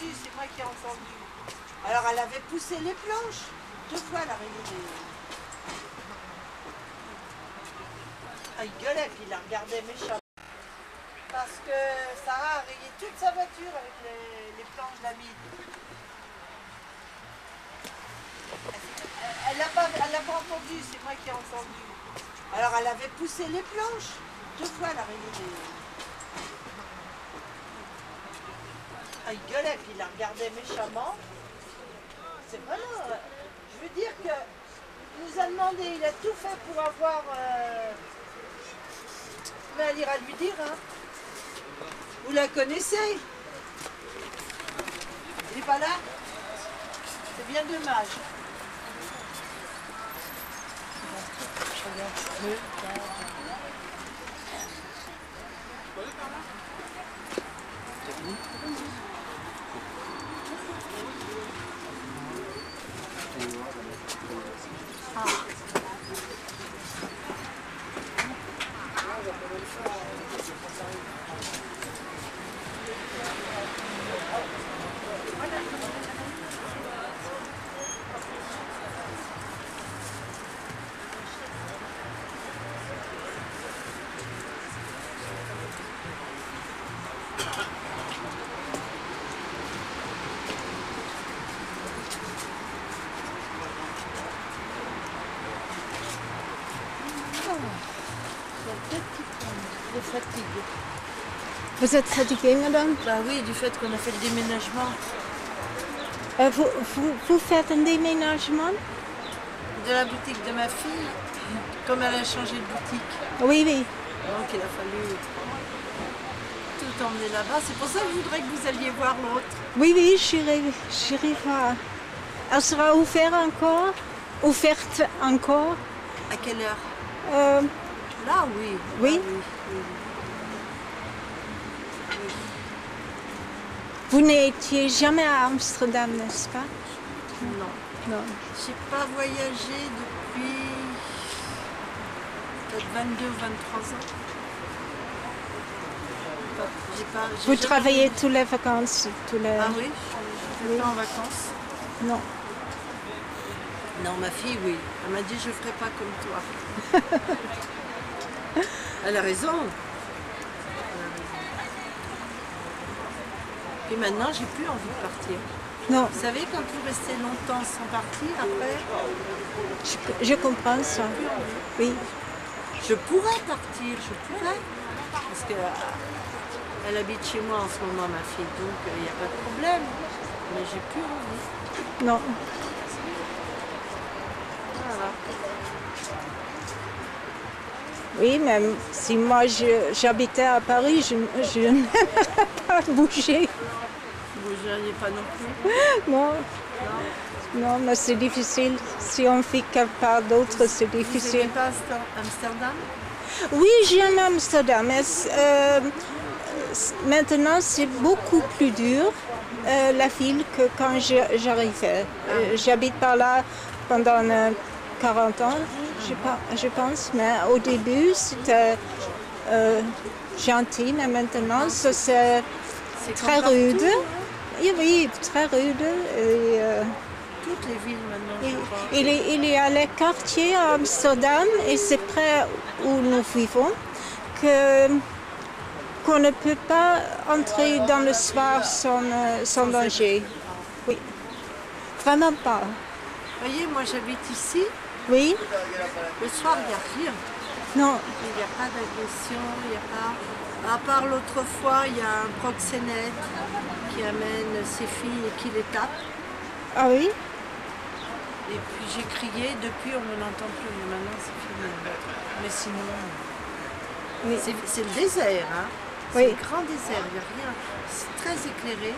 entendu, c'est moi qui ai entendu. Alors elle avait poussé les planches. 2 fois elle a rayé les... Ah, il gueulait, puis il la regardait méchamment. Parce que Sarah a rayé toute sa voiture avec les planches d'amide. Elle l'a pas entendu, c'est moi qui ai entendu. Alors elle avait poussé les planches. 2 fois elle a rayé les... Ah, il gueulait, puis il la regardait méchamment. C'est vraiment... je veux dire que il nous a demandé, il a tout fait pour avoir... Mais elle ira lui dire, hein. Vous la connaissez? Il n'est pas là? C'est bien dommage. Je regarde. De fatigue. Vous êtes fatiguée, madame? Bah oui, du fait qu'on a fait le déménagement. Vous faites un déménagement? De la boutique de ma fille, comme elle a changé de boutique. Oui, oui. Donc il a fallu tout emmener là-bas. C'est pour ça que je voudrais que vous alliez voir l'autre. Oui, oui, j'irai voir. Elle sera ouverte encore. À quelle heure? Là, oui. Oui. Ah, oui. Vous n'étiez jamais à Amsterdam, n'est-ce pas? Non. Non. Je n'ai pas voyagé depuis peut-être 22 ou 23 ans. Vous travaillez toutes les vacances? Ah oui, je ne vais pas en vacances. Non. Non, ma fille, oui. Elle m'a dit, je ne ferai pas comme toi. Elle a raison. Et maintenant, j'ai plus envie de partir. Non. Vous savez, quand vous restez longtemps sans partir, après... Je comprends ça. Oui. Je pourrais partir, je pourrais. Parce que elle habite chez moi en ce moment, ma fille, donc il n'y a pas de problème. Mais j'ai plus envie. Non. Voilà. Oui, même si moi j'habitais à Paris, je n'aimerais pas bouger. Vous ne bougeriez pas non plus? Non. Non, mais c'est difficile. Si on fait quelque part d'autre, c'est difficile. Vous n'aimez pas Amsterdam? Oui, j'aime Amsterdam. Mais, maintenant, c'est beaucoup plus dur, la ville, que quand j'arrivais. J'habite par là pendant 40 ans, je pense. Mais au début, c'était gentil. Mais maintenant, c'est très rude. Hein? Oui, très rude. Et, toutes les villes maintenant, je crois. Il y a les quartiers à Amsterdam, et c'est près où nous vivons, qu'on ne peut pas entrer dans le soir sans danger. Oui, vraiment pas. Vous voyez, moi j'habite ici. Oui. Le soir, il n'y a rien. Non. Il n'y a pas d'agression, il n'y a pas... À part l'autre fois, il y a un proxénète qui amène ses filles et qui les tape. Ah oui? Et puis j'ai crié, depuis on ne l'entend plus, mais maintenant c'est fini. Mais sinon, oui. C'est le désert, hein. C'est le grand désert, il n'y a rien. C'est très éclairé.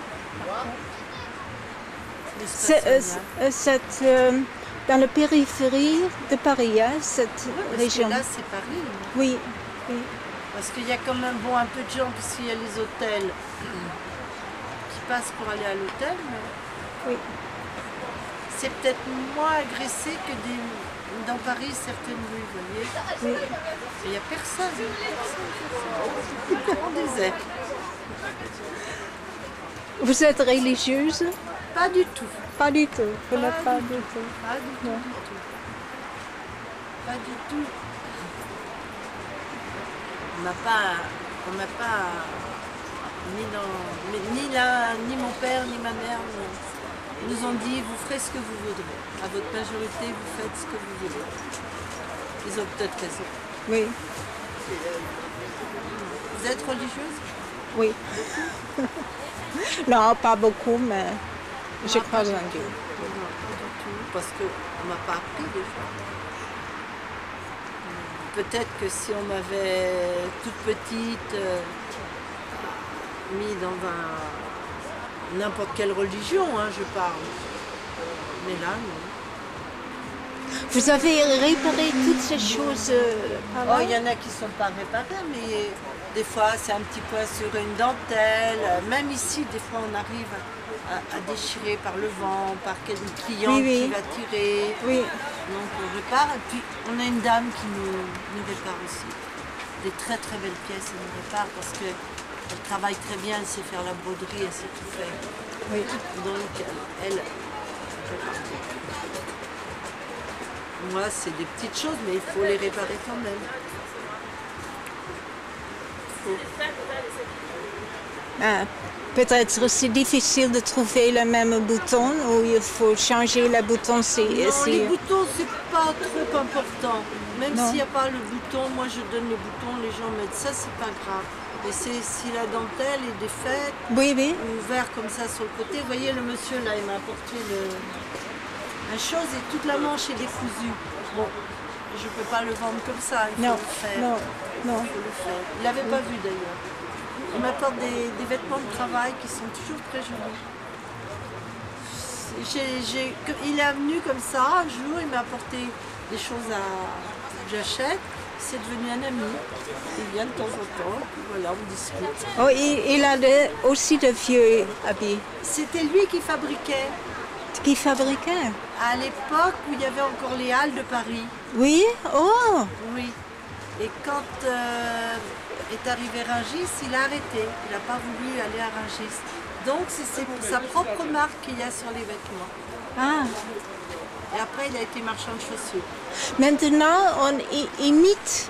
C'est dans la périphérie de Paris, hein, cette région. Là c'est Paris. Oui, oui. Parce qu'il y a quand même un peu de gens, puisqu'il y a les hôtels qui passent pour aller à l'hôtel. Mais... Oui. C'est peut-être moins agressé que dans Paris, certaines rues, vous voyez. Oui. Il n'y a personne. C'est un grand désert. Vous êtes religieuse? Pas du tout. Pas du tout. Vous n'êtes pas du tout. Pas du tout, Non. du tout. Pas du tout. On m'a pas ni mon père ni ma mère nous ont dit vous ferez ce que vous voudrez. À votre majorité, vous faites ce que vous voulez. Ils ont peut-être raison. Oui, Vous êtes religieuse? oui. Non, pas beaucoup, mais je Ah, crois pas du en tout. Dieu. Non, pas du tout. Parce qu'on ne m'a pas appris déjà. Peut-être que si on m'avait toute petite mis dans n'importe quelle religion, hein, je parle. Mais là, non. Vous avez réparé toutes ces choses par là? Oh, il y en a qui ne sont pas réparés, mais des fois c'est un petit point sur une dentelle. Même ici, des fois on arrive à déchirer par le vent, par quel client Oui. qui va tirer. Oui, Donc on répare. Et puis on a une dame qui nous répare aussi. Des très très belles pièces, elle nous répare parce qu'elle travaille très bien, elle sait faire la broderie, elle sait tout faire. oui. Donc elle répare. Moi, c'est des petites choses, mais il faut les réparer quand même. Peut-être c'est difficile de trouver le même bouton ou il faut changer le bouton si... Non, les boutons, c'est pas trop important. Même Non. s'il n'y a pas le bouton, moi je donne le bouton, les gens mettent ça, c'est pas grave. Et c'est si la dentelle est défaite, Oui, oui. ou ouvert comme ça sur le côté. Vous voyez, le monsieur là, il m'a apporté la chose et toute la manche est décousue. Bon, je ne peux pas le vendre comme ça, il faut Non, le faire. non, non. Il faut le faire. Il l'avait pas vu d'ailleurs. Il m'apporte des vêtements de travail qui sont toujours très jolis. Il est venu comme ça, un jour, il m'a apporté des choses que j'achète. C'est devenu un ami. Il vient de temps en temps, puis voilà, on discute. Oh, il a aussi de vieux habits C'était lui qui fabriquait qui fabriquait. à l'époque où il y avait encore les Halles de Paris. Oui? Oh! Oui. Et quand est arrivé Rungis, il a arrêté. Il n'a pas voulu aller à Rungis. Donc c'est sa propre marque qu'il y a sur les vêtements. Ah! Et après, il a été marchand de chaussures. Maintenant, on imite,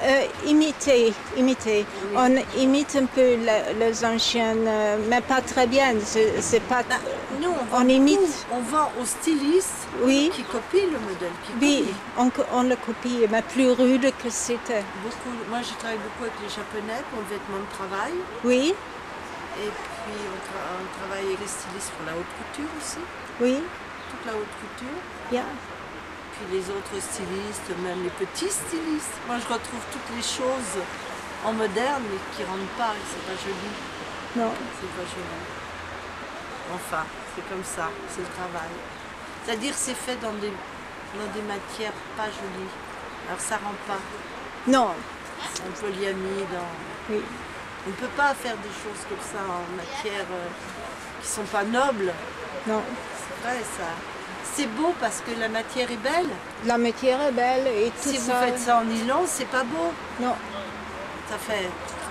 on imite un peu les anciennes, mais pas très bien. C'est pas. Nous, On imite. on vend aux stylistes Oui, qui copient le modèle. Qui oui, copient. on le copie, mais plus rude que c'était. Moi, je travaille beaucoup avec les Japonais pour le vêtement de travail. Oui, Et puis, on travaille avec les stylistes pour la haute couture aussi. oui, Toute la haute couture. bien. Puis les autres stylistes, même les petits stylistes. Moi, je retrouve toutes les choses en moderne, mais qui ne rendent pas. Et c'est pas joli. Non. C'est pas joli. Enfin, c'est comme ça. C'est le travail. C'est-à-dire, c'est fait dans des matières pas jolies. Alors, ça rend pas. Non. En polyamide, Oui. on ne peut pas faire des choses comme ça en matière qui ne sont pas nobles. Non. C'est vrai, ça. C'est beau parce que la matière est belle. La matière est belle et tout Si ça. vous faites ça en nylon, c'est pas beau. Non. Ça fait.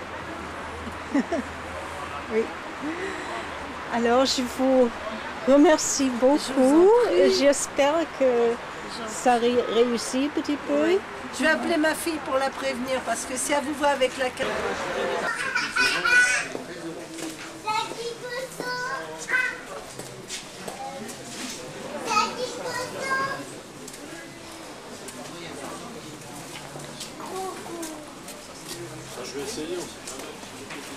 Oui. Alors, je vous remercie beaucoup. prie. J'espère que ça réussit un petit peu. Oui. Je vais appeler ma fille pour la prévenir parce que si elle vous voit avec la caméra. Je vais essayer aussi.